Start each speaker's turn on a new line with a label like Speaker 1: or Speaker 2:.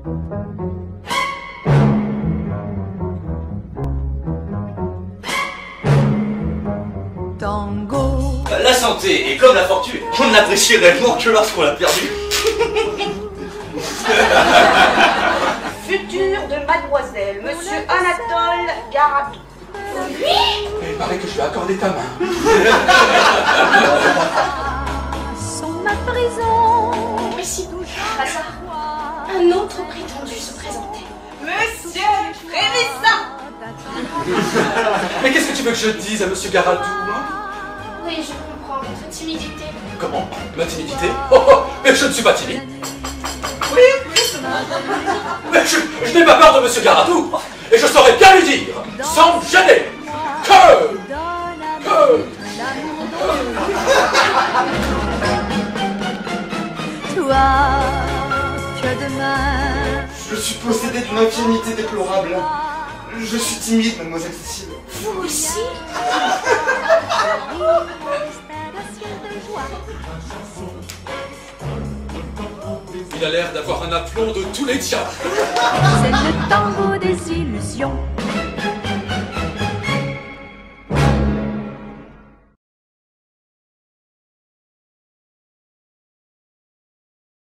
Speaker 1: Tango.
Speaker 2: La santé est comme la fortune, on ne l'apprécie réellement que lorsqu'on l'a perdue.
Speaker 3: Futur de mademoiselle, monsieur Anatole Garatou.
Speaker 4: Oui. Il paraît que je vais accorder ta main.
Speaker 1: Sont ma prison.
Speaker 3: Mais si, hasard, un autre prétendu se présentait. Monsieur Frémissant.
Speaker 4: Mais qu'est-ce que tu veux que je dise à monsieur Garatou, hein?
Speaker 3: Oui, je comprends votre timidité.
Speaker 4: Comment? Ma timidité? Mais je ne suis pas timide.
Speaker 3: Oui, justement.
Speaker 4: Mais je n'ai pas peur de monsieur Garatou. Et je saurais bien lui dire, sans me gêner, que...
Speaker 1: Toi, tu as demain.
Speaker 5: Je suis possédé d'une infirmité déplorable. Je suis timide, mademoiselle Cécile.
Speaker 3: Vous aussi?
Speaker 4: Il a l'air d'avoir un aplomb de tous les diables.
Speaker 1: C'est le tango des illusions.